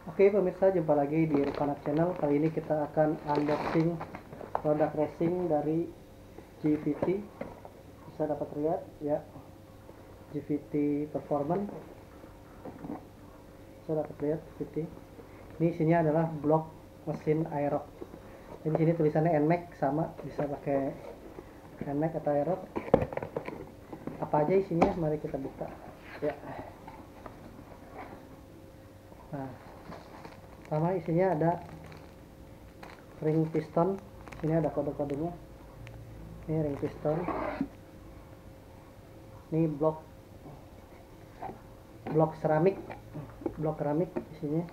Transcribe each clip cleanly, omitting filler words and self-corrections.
Oke pemirsa, jumpa lagi di Rukana Channel. Kali ini kita akan unboxing produk racing dari GVT. Bisa dapat lihat ya, GVT Performance. Bisa dapat lihat GVT. Ini isinya adalah blok mesin Aerox. Jadi sini tulisannya NMAX, sama bisa pakai NMAX atau Aerox. Apa aja isinya? Mari kita buka. Ya. Nah, pertama isinya ada ring piston. Sini ada kode-kodenya. Ini ring piston. Ini blok keramik isinya.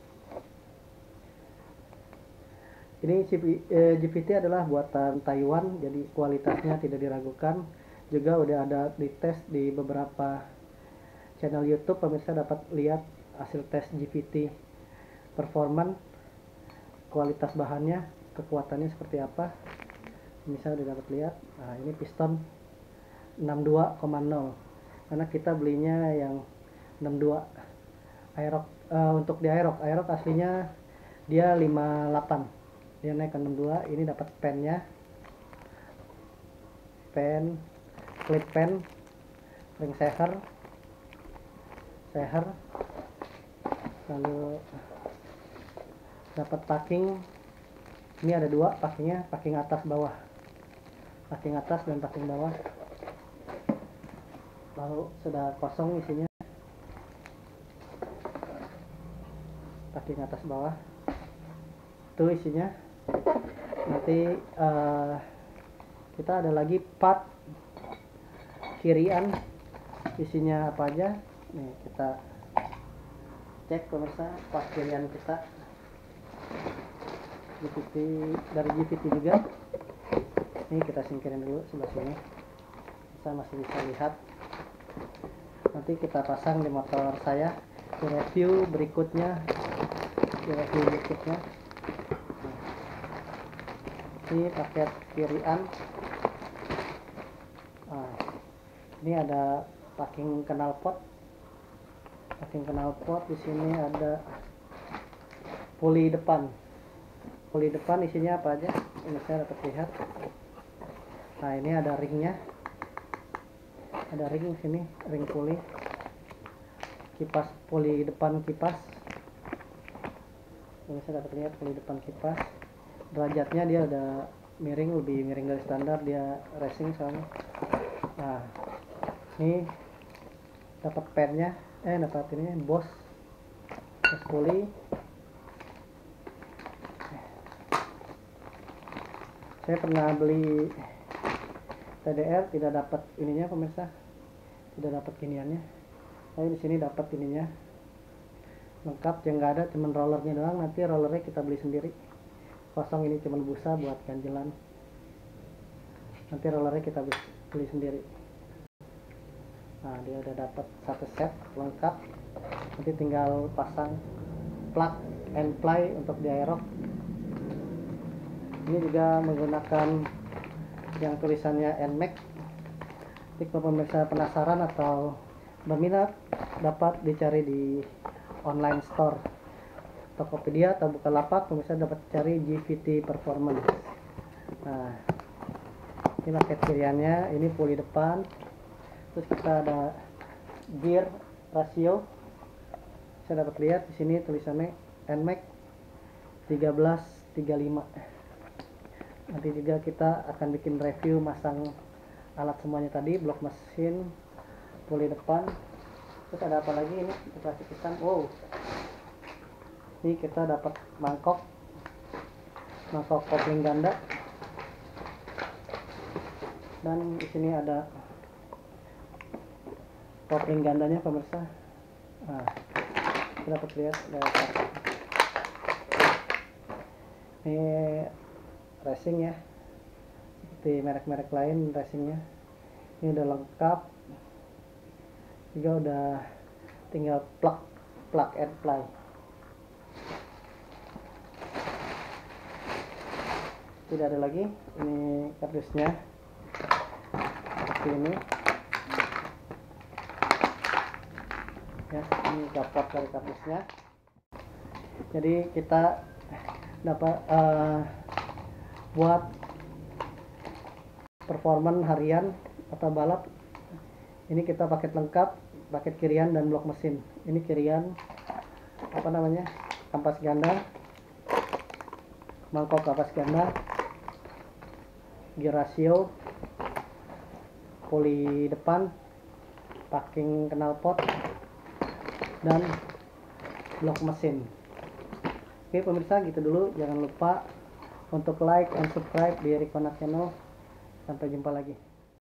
Ini GVT adalah buatan Taiwan, jadi kualitasnya tidak diragukan. Juga udah ada dites di beberapa channel YouTube, pemirsa dapat lihat hasil tes GVT Performance, kualitas bahannya, kekuatannya seperti apa. Misalnya udah dapat lihat. Nah, ini piston 62,0 karena kita belinya yang 62 Aerox. Untuk di Aerox aslinya dia 58, dia naik ke 62. Ini dapat pennya, clip pen, ring seher, lalu dapat packing. Ini ada dua packingnya, packing atas bawah, packing atas dan packing bawah. Lalu sudah kosong isinya, packing atas bawah itu isinya. Nanti kita ada lagi part kirian, isinya apa aja. Nih kita cek pemirsa, part kirian kita GVT, dari GVT juga. Ini kita singkirin dulu sebelah sini, kita masih bisa lihat. Nanti kita pasang di motor saya di review berikutnya, Ini paket kirian. Nah, ini ada packing knalpot. Di sini ada puli depan. Isinya apa aja? Ini saya dapat lihat. Nah, ini ada ringnya. Ada ring di sini, ring puli. Kipas puli depan kipas. Ini saya dapat lihat puli depan kipas. Derajatnya dia ada miring, lebih miring dari standar, dia racing soalnya. Nah, ini dapat pennya, dapat ini bos puli. Saya pernah beli TDR, tidak dapat ininya pemirsa, tidak dapat giniannya. Tapi di sini dapat ininya lengkap, yang nggak ada cuman rollernya doang. Nanti rollernya kita beli sendiri, kosong. Ini cuman busa buat ganjelan, nanti rollernya kita beli sendiri. Nah, dia udah dapat satu set lengkap. Nanti tinggal pasang plug and play untuk di Aerox. Ini juga menggunakan yang tulisannya NMAX. Jadi kalau pemirsa penasaran atau berminat, dapat dicari di online store Tokopedia atau Bukalapak. Pemirsa dapat cari GVT Performance. Nah, ini paket kiriannya. Ini puli depan. Terus kita ada gear ratio. Saya dapat lihat di sini tulisannya NMAX 1335. Nanti juga kita akan bikin review masang alat semuanya tadi, blok mesin, puli depan. Terus ada apa lagi ini? Kita kasih pisang. Wow, ini kita dapat mangkok kopling ganda. Dan di sini ada kopling gandanya pemirsa. Nah, kita dapat lihat ada ini racing ya, seperti merek-merek lain racingnya. Ini udah lengkap juga, udah tinggal plug and play. Tidak ada lagi. Ini kardusnya seperti ini ya, ini dapat dari kardusnya. Jadi kita dapat buat performan harian atau balap. Ini kita paket lengkap, paket kirian dan blok mesin. Ini kirian apa namanya, kampas ganda, mangkok kampas ganda, gear ratio, poli depan, packing knalpot, dan blok mesin. Oke pemirsa, gitu dulu. Jangan lupa untuk like dan subscribe di Ricona Channel. Sampai jumpa lagi.